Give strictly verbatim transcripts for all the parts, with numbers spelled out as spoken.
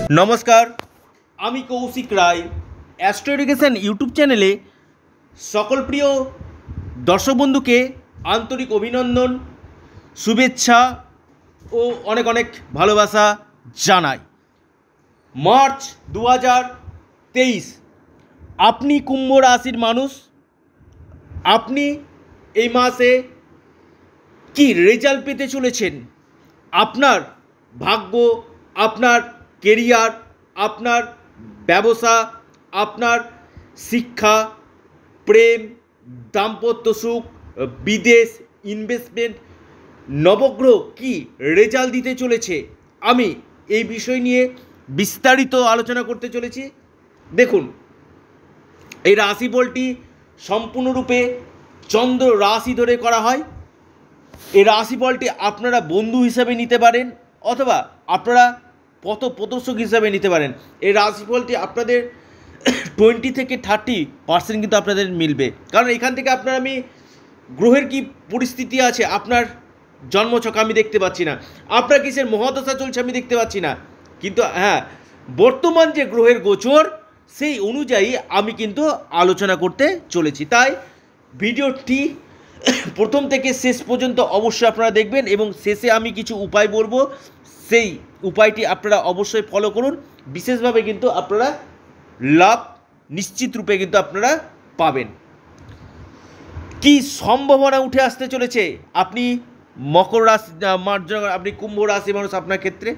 নমস্কার, আমি Koushik Roy. Astro education YouTube চ্যানেলে সকল প্রিয় দর্শক বন্ধুকে আন্তরিক অভিনন্দন, শুভেচ্ছা ও অনেক অনেক ভালোবাসা জানাই। মার্চ দু হাজার তেইশ, আপনি কুম্ভ রাশির মানুষ, আপনি এই মাসে কি রেজাল্ট পেতে চলেছেন? আপনার ভাগ্য, আপনার কেরিয়ার, আপনার ব্যবসা, আপনার শিক্ষা, প্রেম, দাম্পত্য সুখ, বিদেশ, ইনভেস্টমেন্ট, নবগ্রহ কি রেজাল্ট দিতে চলেছে, আমি এই বিষয় নিয়ে বিস্তারিত আলোচনা করতে চলেছি। দেখুন, এই রাশিফলটি সম্পূর্ণরূপে চন্দ্র রাশি ধরে করা হয়। এই রাশিফলটি আপনারা বন্ধু হিসাবে নিতে পারেন অথবা আপনারা পথ প্রদর্শক হিসাবে নিতে পারেন। এই রাশিফলটি আপনাদের টোয়েন্টি থেকে থার্টি পার্সেন্ট কিন্তু আপনাদের মিলবে, কারণ এখান থেকে আপনার আমি গ্রহের কি পরিস্থিতি আছে, আপনার জন্মছক আমি দেখতে পাচ্ছি না, আপনার কিসের মহাদশা চলছে আমি দেখতে পাচ্ছি না, কিন্তু হ্যাঁ বর্তমান যে গ্রহের গোচর সেই অনুযায়ী আমি কিন্তু আলোচনা করতে চলেছি। তাই ভিডিওটি প্রথম থেকে শেষ পর্যন্ত অবশ্যই আপনারা দেখবেন এবং শেষে আমি কিছু উপায় বলবো, সেই উপায়টি আপনারা অবশ্যই ফলো করুন। বিশেষভাবে কিন্তু আপনারা লাভ নিশ্চিত রূপে কিন্তু আপনারা পাবেন। কি সম্ভাবনা উঠে আসতে চলেছে আপনি মকর রাশি, আপনি কুম্ভ রাশি মানুষ, আপনার ক্ষেত্রে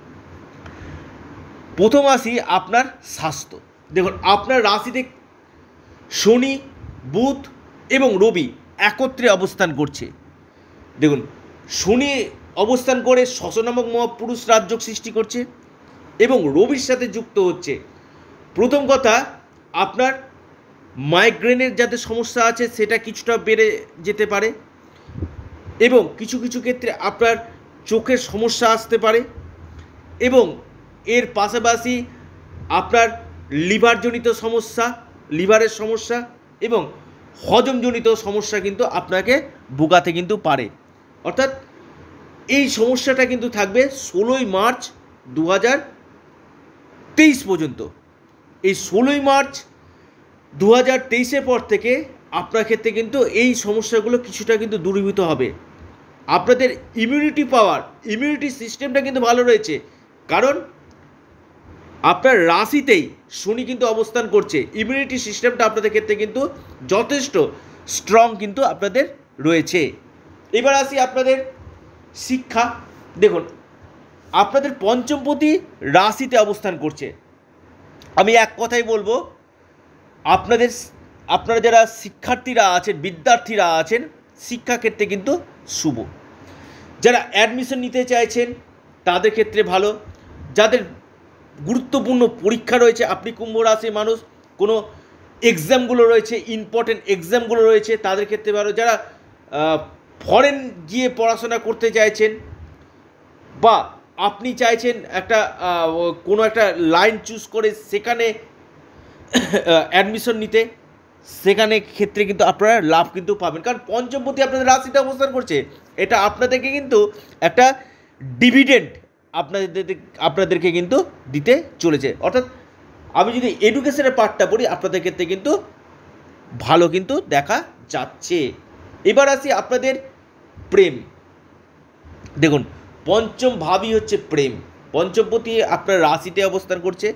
প্রথম আসি আপনার স্বাস্থ্য। দেখুন, আপনার রাশিতে শনি, বুধ এবং রবি একত্রে অবস্থান করছে। দেখুন, শনি অবস্থান করে শশ নামক মহাপুরুষ রাজযোগ সৃষ্টি করছে এবং রবির সাথে যুক্ত হচ্ছে। প্রথম কথা, আপনার মাইগ্রেনের যাতে সমস্যা আছে সেটা কিছুটা বেড়ে যেতে পারে এবং কিছু কিছু ক্ষেত্রে আপনার চোখের সমস্যা আসতে পারে এবং এর পাশাপাশি আপনার লিভারজনিত সমস্যা, লিভারের সমস্যা এবং হজমজনিত সমস্যা কিন্তু আপনাকে ভোগাতে কিন্তু পারে। অর্থাৎ এই সমস্যাটা কিন্তু থাকবে ষোলোই মার্চ দু হাজার তেইশ পর্যন্ত। এই ষোলোই মার্চ দু হাজার তেইশের পর থেকে আপনার ক্ষেত্রে কিন্তু এই সমস্যাগুলো কিছুটা কিন্তু দূরীভূত হবে। আপনাদের ইমিউনিটি পাওয়ার, ইমিউনিটি সিস্টেমটা কিন্তু ভালো রয়েছে, কারণ আপনার রাশিতেই শনি কিন্তু অবস্থান করছে। ইমিউনিটি সিস্টেমটা আপনাদের ক্ষেত্রে কিন্তু যথেষ্ট স্ট্রং কিন্তু আপনাদের রয়েছে। এবার আসি আপনাদের শিক্ষা। দেখুন, আপনাদের পঞ্চমপতি রাশিতে অবস্থান করছে। আমি এক কথাই বলবো, আপনাদের আপনারা যারা শিক্ষার্থীরা আছেন, বিদ্যার্থীরা আছেন, শিক্ষাক্ষেত্রে কিন্তু শুভ। যারা অ্যাডমিশন নিতে চাইছেন তাদের ক্ষেত্রে ভালো। যাদের গুরুত্বপূর্ণ পরীক্ষা রয়েছে, আপনি কুম্ভ রাশির মানুষ, কোনো এক্সামগুলো রয়েছে, ইম্পর্টেন্ট এক্সামগুলো রয়েছে, তাদের ক্ষেত্রে ভালো। যারা ফরেন গিয়ে পড়াশোনা করতে চাইছেন বা আপনি চাইছেন একটা কোনো একটা লাইন চুজ করে সেখানে অ্যাডমিশন নিতে, সেখানে ক্ষেত্রে কিন্তু আপনারা লাভ কিন্তু পাবেন, কারণ পঞ্চমপতি আপনাদের রাশিতে অবস্থান করছে। এটা আপনাদেরকে কিন্তু একটা ডিভিডেন্ড আপনাদের আপনাদেরকে কিন্তু দিতে চলেছে। অর্থাৎ আমি যদি এডুকেশনের পার্টটা পড়ি, আপনাদের ক্ষেত্রে কিন্তু ভালো কিন্তু দেখা যাচ্ছে। এবার আসি আপনাদের প্রেম। দেখুন, পঞ্চম ভাবই হচ্ছে প্রেম। পঞ্চমপতি আপনার রাশিতে অবস্থান করছে,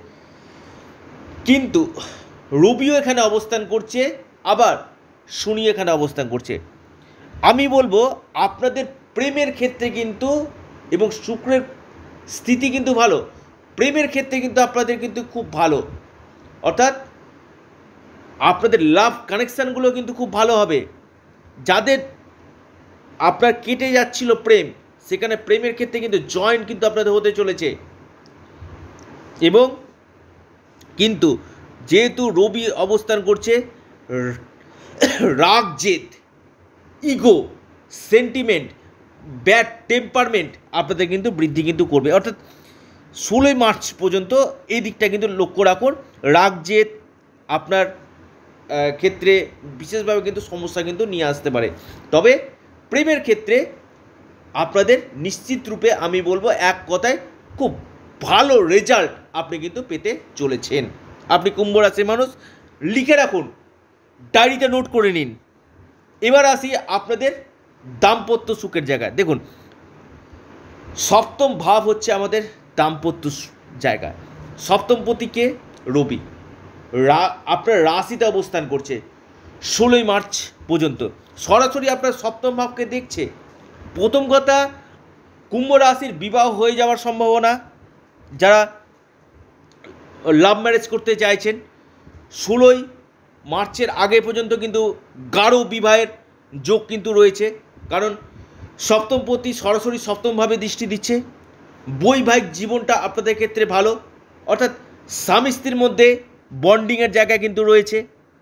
কিন্তু রবিও এখানে অবস্থান করছে, আবার শনি এখানে অবস্থান করছে। আমি বলবো আপনাদের প্রেমের ক্ষেত্রে কিন্তু এবং শুক্রের স্থিতি কিন্তু ভালো। প্রেমের ক্ষেত্রে কিন্তু আপনাদের কিন্তু খুব ভালো, অর্থাৎ আপনাদের লাভ কানেকশানগুলো কিন্তু খুব ভালো হবে। যাদের আপনার কেটে যাচ্ছিল প্রেম, সেখানে প্রেমের ক্ষেত্রে কিন্তু জয়েন্ট কিন্তু আপনাদের হতে চলেছে। এবং কিন্তু যেহেতু রবি অবস্থান করছে, রাগ, জেদ, ইগো, সেন্টিমেন্ট, ব্যাড টেম্পারমেন্ট আপনাদের কিন্তু বৃদ্ধি কিন্তু করবে। অর্থাৎ ষোলোই মার্চ পর্যন্ত এই দিকটা কিন্তু লক্ষ্য রাখুন। রাগ, জেদ আপনার ক্ষেত্রে বিশেষভাবে কিন্তু সমস্যা কিন্তু নিয়ে আসতে পারে। তবে প্রেমের ক্ষেত্রে আপনাদের নিশ্চিত রূপে আমি বলবো এক কথায় খুব ভালো রেজাল্ট আপনি কিন্তু পেতে চলেছেন। আপনি কুম্ভ রাশির মানুষ, লিখে রাখুন, ডায়েরিতে নোট করে নিন। এবার আসি আপনাদের দাম্পত্য সুখের জায়গায়। দেখুন, সপ্তম ভাব হচ্ছে আমাদের দাম্পত্য জায়গা। সপ্তম পতিকে রবি রা আপনার রাশিতে অবস্থান করছে ষোলোই মার্চ পর্যন্ত, সরাসরি আপনার সপ্তম ভাবকে দেখছে। প্রথম কথা, কুম্ভ রাশির বিবাহ হয়ে যাওয়ার সম্ভাবনা, যারা লাভ ম্যারেজ করতে চাইছেন ষোলোই মার্চের আগে পর্যন্ত কিন্তু গাঢ় বিবাহের যোগ কিন্তু রয়েছে, কারণ সপ্তমপতি সরাসরি সপ্তমভাবে দৃষ্টি দিচ্ছে। বৈবাহিক জীবনটা আপনাদের ক্ষেত্রে ভালো, অর্থাৎ স্বামী স্ত্রীর মধ্যে বন্ডিংয়ের জায়গা কিন্তু রয়েছে।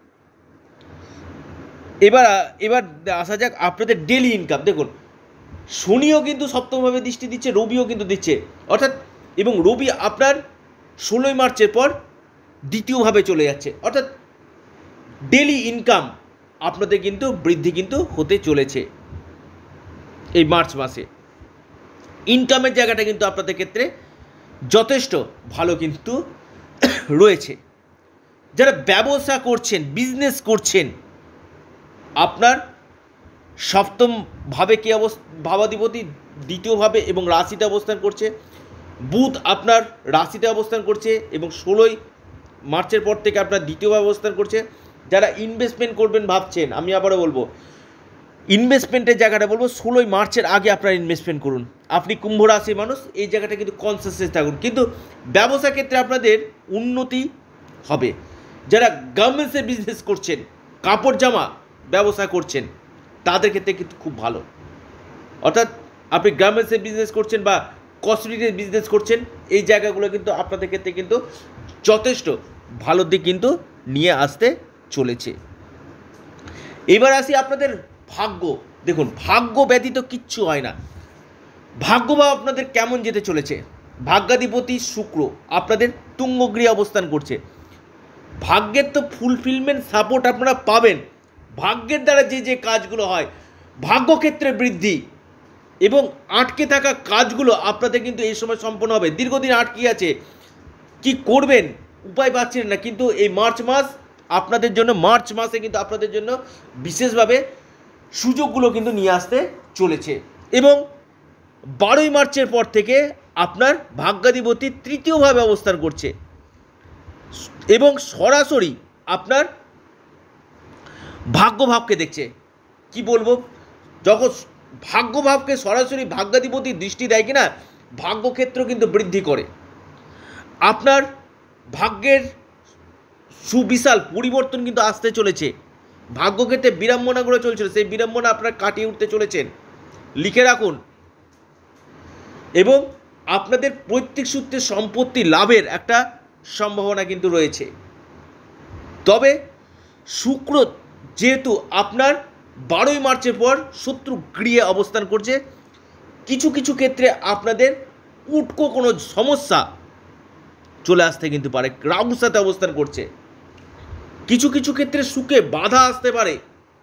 এবার এবার আসা যাক আপনাদের ডেলি ইনকাম। দেখুন, শনিও কিন্তু সপ্তমভাবে দৃষ্টি দিচ্ছে, রবিও কিন্তু দিচ্ছে, অর্থাৎ এবং রবি আপনার ষোলোই মার্চের পর দ্বিতীয়ভাবে চলে যাচ্ছে, অর্থাৎ ডেলি ইনকাম আপনাদের কিন্তু বৃদ্ধি কিন্তু হতে চলেছে এই মার্চ মাসে। ইনকামের জায়গাটা কিন্তু আপনাদের ক্ষেত্রে যথেষ্ট ভালো কিন্তু রয়েছে। যারা ব্যবসা করছেন, বিজনেস করছেন, আপনার সপ্তম ভাবে কি অবস্থা, ভাবাধিপতি দ্বিতীয়ভাবে এবং রাশিতে অবস্থান করছে। বুধ আপনার রাশিতে অবস্থান করছে এবং ষোলোই মার্চের পর থেকে আপনার দ্বিতীয়ভাবে অবস্থান করছে। যারা ইনভেস্টমেন্ট করবেন ভাবছেন, আমি আবারও বলবো, ইনভেস্টমেন্টের জায়গাটা বলবো ষোলোই মার্চের আগে আপনারা ইনভেস্টমেন্ট করুন। আপনি কুম্ভ রাশির মানুষ, এই জায়গাটা কিন্তু কনসিয়াস থাকুন, কিন্তু ব্যবসা ক্ষেত্রে আপনাদের উন্নতি হবে। যারা গার্মেন্টসে বিজনেস করছেন, কাপড় জামা ব্যবসা করছেন, তাদের ক্ষেত্রে কিন্তু খুব ভালো। অর্থাৎ আপনি গার্মেন্টসে বিজনেস করছেন বা কসমেটিক্সের বিজনেস করছেন, এই জায়গাগুলো কিন্তু আপনাদের ক্ষেত্রে কিন্তু যথেষ্ট ভালো দিক কিন্তু নিয়ে আসতে চলেছে। এবার আসি আপনাদের ভাগ্য। দেখুন, ভাগ্য ব্যতীত কিচ্ছু হয় না। ভাগ্যভাব আপনাদের কেমন যেতে চলেছে? ভাগ্যাধিপতি শুক্র আপনাদের তুঙ্গগৃহে অবস্থান করছে। ভাগ্যের তো ফুলফিলমেন্ট সাপোর্ট আপনারা পাবেন। ভাগ্যের দ্বারা যে যে কাজগুলো হয়, ভাগ্যক্ষেত্রে বৃদ্ধি এবং আটকে থাকা কাজগুলো আপনাদের কিন্তু এই সময় সম্পন্ন হবে। দীর্ঘদিন আটকে আছে, কি করবেন উপায় পাচ্ছেন না, কিন্তু এই মার্চ মাস আপনাদের জন্য, মার্চ মাসে কিন্তু আপনাদের জন্য বিশেষভাবে সুযোগগুলো কিন্তু নিয়ে আসতে চলেছে। এবং বারোই মার্চের পর থেকে আপনার ভাগ্যাধিপতি তৃতীয়ভাবে অবস্থান করছে এবং সরাসরি আপনার ভাগ্যভাবকে দেখছে। কি বলবো, যখন ভাগ্যভাবকে সরাসরি ভাগ্যাধিপতি দৃষ্টি দেয় কিনা, ভাগ্যক্ষেত্র কিন্তু বৃদ্ধি করে। আপনার ভাগ্যের সুবিশাল পরিবর্তন কিন্তু আসতে চলেছে। ভাগ্যক্ষেত্রে বিড়ম্বনাগুলো চলছিল, সেই বিড়ম্বনা আপনারা কাটিয়ে উঠতে চলেছেন, লিখে রাখুন। এবং আপনাদের পৈতৃক সূত্রে সম্পত্তি লাভের একটা সম্ভাবনা কিন্তু রয়েছে। তবে শুক্র যেহেতু আপনার বারোই মার্চের পর শত্রু গৃহে অবস্থান করছে, কিছু কিছু ক্ষেত্রে আপনাদের উটকো কোনো সমস্যা চলে আসতে কিন্তু পারে। রাহুর সাথে অবস্থান করছে, কিছু কিছু ক্ষেত্রে সুখে বাধা আসতে পারে।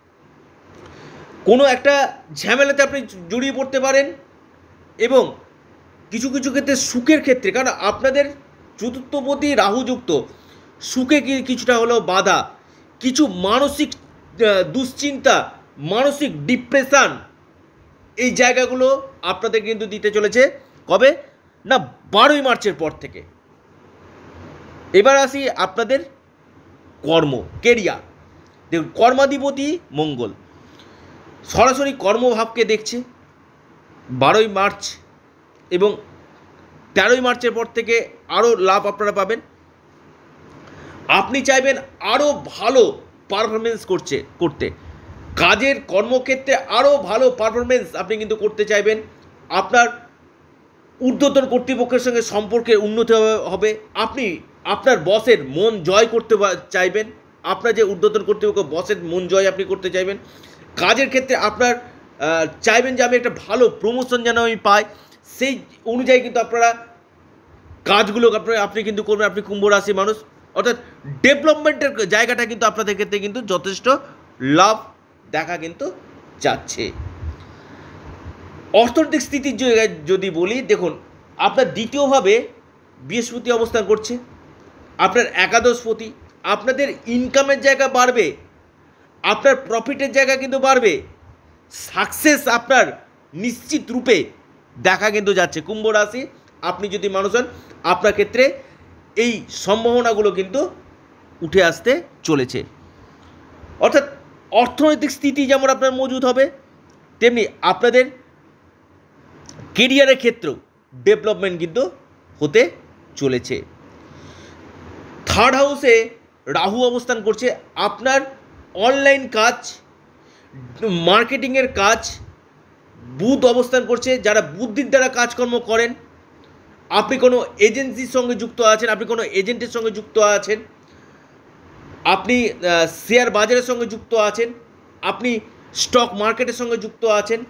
কোনো একটা ঝামেলাতে আপনি জড়িয়ে পড়তে পারেন এবং কিছু কিছু ক্ষেত্রে সুখের ক্ষেত্রে, কারণ আপনাদের চতুর্থপতি রাহুযুক্ত, সুখে কিছুটা হলেও বাধা, কিছু মানসিক দুশ্চিন্তা, মানসিক ডিপ্রেশন, এই জায়গাগুলো আপনাদের কিন্তু দিতে চলেছে। কবে না, বারোই মার্চের পর থেকে। এবার আসি আপনাদের কর্ম, কেরিয়ার। দেখুন, কর্মাধিপতি মঙ্গল সরাসরি কর্মভাবকে দেখছে বারোই মার্চ এবং তেরোই মার্চের পর থেকে আরও লাভ আপনারা পাবেন। আপনি চাইবেন আরও ভালো পারফরমেন্স করছে করতে কাজের কর্মক্ষেত্রে আরও ভালো পারফরমেন্স আপনি কিন্তু করতে চাইবেন। আপনার ঊর্ধ্বতন কর্তৃপক্ষের সঙ্গে সম্পর্কের উন্নতি হবে। আপনি আপনার বসের মন জয় করতে চাইবেন। আপনার যে ঊর্ধ্বতন কর্তৃপক্ষ, বসের মন জয় আপনি করতে চাইবেন। কাজের ক্ষেত্রে আপনার চাইবেন যে আমি একটা ভালো প্রমোশন যেন আমি পাই, সেই অনুযায়ী কিন্তু আপনারা কাজগুলো আপনার আপনি কিন্তু করবেন। আপনি কুম্ভ রাশির মানুষ, অর্থাৎ ডেভেলপমেন্টের জায়গাটা কিন্তু আপনাদের ক্ষেত্রে কিন্তু যথেষ্ট লাভ দেখা কিন্তু যাচ্ছে। অর্থনৈতিক স্থিতির জায়গায় যদি বলি, দেখুন আপনার দ্বিতীয়ভাবে বৃহস্পতি অবস্থান করছে, আপনার একাদশপতি, আপনাদের ইনকামের জায়গা বাড়বে, আপনার প্রফিটের জায়গা কিন্তু বাড়বে, সাকসেস আপনার নিশ্চিত রূপে দেখা কিন্তু যাচ্ছে। কুম্ভ রাশি আপনি যদি মানুষ হন, আপনার ক্ষেত্রে এই সম্ভাবনাগুলো কিন্তু উঠে আসতে চলেছে। অর্থাৎ অর্থনৈতিক স্থিতি যেমন আপনার মজুদ হবে, তেমনি আপনাদের কেরিয়ারের ক্ষেত্রেও ডেভেলপমেন্ট কিন্তু হতে চলেছে। থার্ড হাউসে রাহু অবস্থান করছে, আপনার অনলাইন কাজ, মার্কেটিংয়ের কাজ, বুধ অবস্থান করছে, যারা বুদ্ধির দ্বারা কাজকর্ম করেন, আপনি কোনো এজেন্সির সঙ্গে যুক্ত আছেন, আপনি কোনো এজেন্টের সঙ্গে যুক্ত আছেন, আপনি শেয়ার বাজারের সঙ্গে যুক্ত আছেন, আপনি স্টক মার্কেটের সঙ্গে যুক্ত আছেন,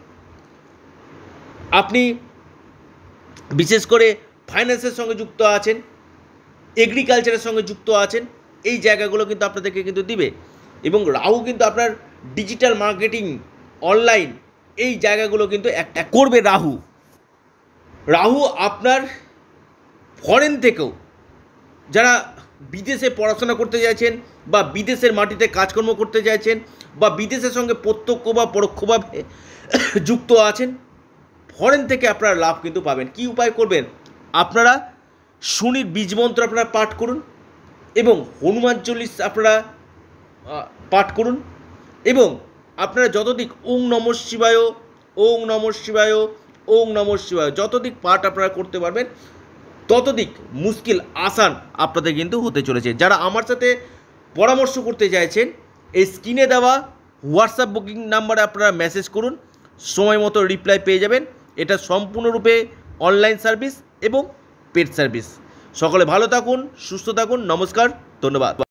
আপনি বিশেষ করে ফাইন্যান্সের সঙ্গে যুক্ত আছেন, এগ্রিকালচারের সঙ্গে যুক্ত আছেন, এই জায়গাগুলো কিন্তু আপনাদেরকে কিন্তু দিবে। এবং রাহু কিন্তু আপনার ডিজিটাল মার্কেটিং, অনলাইন, এই জায়গাগুলো কিন্তু একটা করবে রাহু। রাহু আপনার ফরেন থেকেও যারা বিদেশে পড়াশোনা করতে চাইছেন বা বিদেশের মাটিতে কাজকর্ম করতে চাইছেন বা বিদেশের সঙ্গে প্রত্যক্ষ বা পরোক্ষভাবে যুক্ত আছেন, ফরেন থেকে আপনারা লাভ কিন্তু পাবেন। কি উপায় করবেন? আপনারা শনির বীজমন্ত্র আপনারা পাঠ করুন এবং হনুমান চল্লিশ আপনারা পাঠ করুন এবং আপনারা যতদিক ওং নমঃ শিবায়, ওং নমঃ শিবায়, ওং নমঃ শিবায় যতদিক পাঠ আপনারা করতে পারবেন, ততদিক মুশকিল আসান আপনাদের কিন্তু হতে চলেছে। যারা আমার সাথে পরামর্শ করতে চাইছেন, এই স্ক্রিনে দেওয়া হোয়াটসঅ্যাপ বুকিং নাম্বারে আপনারা মেসেজ করুন, সময় মতো রিপ্লাই পেয়ে যাবেন। এটা সম্পূর্ণরূপে অনলাইন সার্ভিস এবং পেড সার্ভিস। সকলে ভালো থাকুন, সুস্থ থাকুন, নমস্কার, ধন্যবাদ।